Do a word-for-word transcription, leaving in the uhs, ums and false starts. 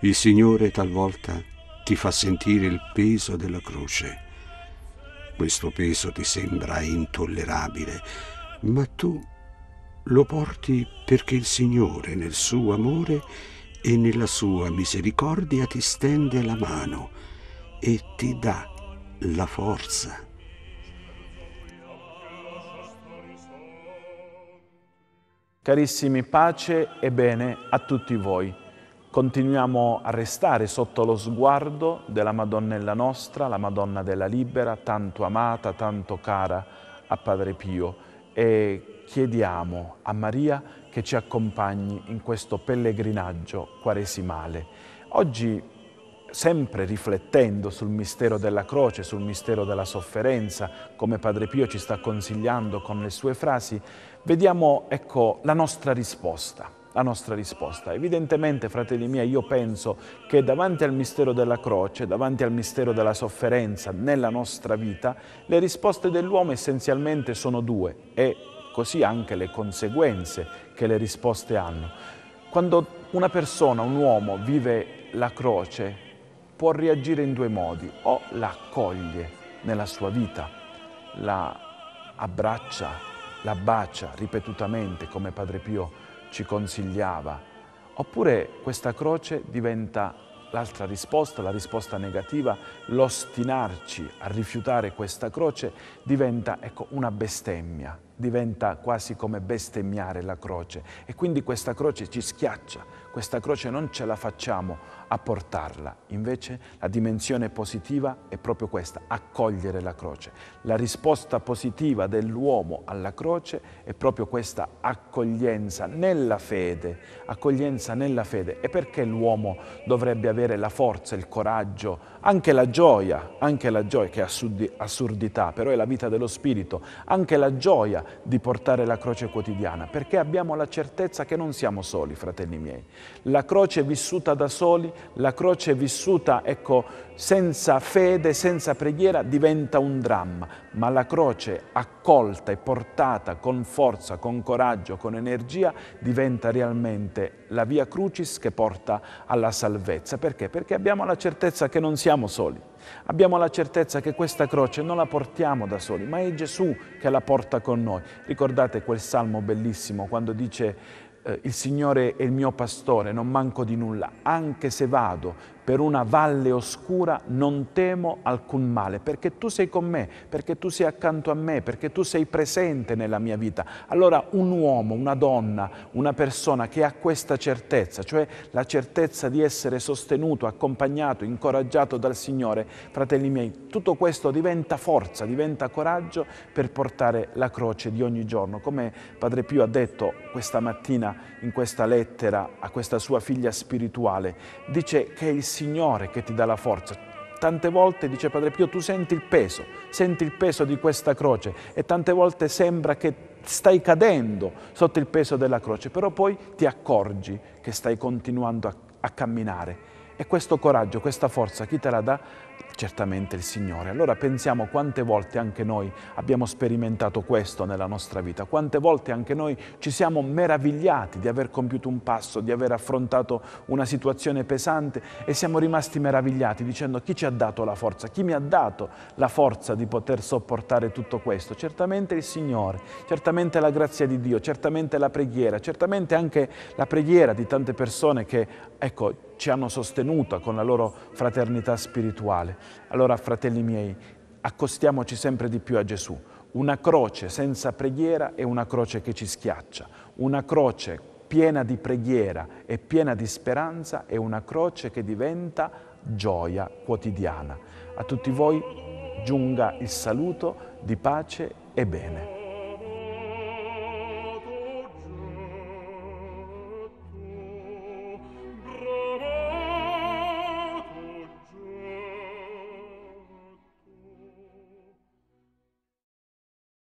Il Signore talvolta ti fa sentire il peso della croce. Questo peso ti sembra intollerabile, ma tu lo porti perché il Signore, nel suo amore e nella sua misericordia, ti stende la mano e ti dà la forza. Carissimi, pace e bene a tutti voi. Continuiamo a restare sotto lo sguardo della Madonnella nostra, la Madonna della Libera, tanto amata, tanto cara a Padre Pio, e chiediamo a Maria che ci accompagni in questo pellegrinaggio quaresimale. Oggi, sempre riflettendo sul mistero della croce, sul mistero della sofferenza, come Padre Pio ci sta consigliando con le sue frasi, vediamo, ecco, la nostra risposta. La nostra risposta. Evidentemente, fratelli miei, io penso che davanti al mistero della croce, davanti al mistero della sofferenza nella nostra vita, le risposte dell'uomo essenzialmente sono due, e così anche le conseguenze che le risposte hanno. Quando una persona, un uomo, vive la croce, può reagire in due modi: o la accoglie nella sua vita, la abbraccia, la bacia ripetutamente, come Padre Pio ci consigliava, oppure questa croce diventa l'altra risposta, la risposta negativa, l'ostinarci a rifiutare questa croce diventa, ecco, una bestemmia, diventa quasi come bestemmiare la croce, e quindi questa croce ci schiaccia, questa croce non ce la facciamo a portarla. Invece la dimensione positiva è proprio questa: accogliere la croce. La risposta positiva dell'uomo alla croce è proprio questa accoglienza nella fede, accoglienza nella fede. E perché l'uomo dovrebbe avere la forza, il coraggio, anche la gioia, anche la gioia, che è assurdità, però è la vita dello Spirito, anche la gioia di portare la croce quotidiana? Perché abbiamo la certezza che non siamo soli, fratelli miei. La croce vissuta da soli, la croce vissuta, ecco, senza fede, senza preghiera, diventa un dramma, ma la croce accolta e portata con forza, con coraggio, con energia, diventa realmente la via crucis che porta alla salvezza. Perché? Perché abbiamo la certezza che non siamo soli. Abbiamo la certezza che questa croce non la portiamo da soli, ma è Gesù che la porta con noi. Ricordate quel salmo bellissimo quando dice: eh, il Signore è il mio pastore, non manco di nulla, anche se vado per una valle oscura non temo alcun male, perché tu sei con me, perché tu sei accanto a me, perché tu sei presente nella mia vita. Allora un uomo, una donna, una persona che ha questa certezza, cioè la certezza di essere sostenuto, accompagnato, incoraggiato dal Signore, fratelli miei, tutto questo diventa forza, diventa coraggio per portare la croce di ogni giorno. Come Padre Pio ha detto questa mattina in questa lettera a questa sua figlia spirituale, dice che è il Signore che ti dà la forza. Tante volte, dice Padre Pio, tu senti il peso, senti il peso di questa croce, e tante volte sembra che stai cadendo sotto il peso della croce, però poi ti accorgi che stai continuando a, a camminare. E questo coraggio, questa forza, chi te la dà? Certamente il Signore. Allora pensiamo quante volte anche noi abbiamo sperimentato questo nella nostra vita, quante volte anche noi ci siamo meravigliati di aver compiuto un passo, di aver affrontato una situazione pesante, e siamo rimasti meravigliati dicendo: chi ci ha dato la forza? Chi mi ha dato la forza di poter sopportare tutto questo? Certamente il Signore, certamente la grazia di Dio, certamente la preghiera, certamente anche la preghiera di tante persone che, ecco, ci hanno sostenuta con la loro fraternità spirituale. Allora, fratelli miei, accostiamoci sempre di più a Gesù. Una croce senza preghiera è una croce che ci schiaccia. Una croce piena di preghiera e piena di speranza è una croce che diventa gioia quotidiana. A tutti voi giunga il saluto di pace e bene.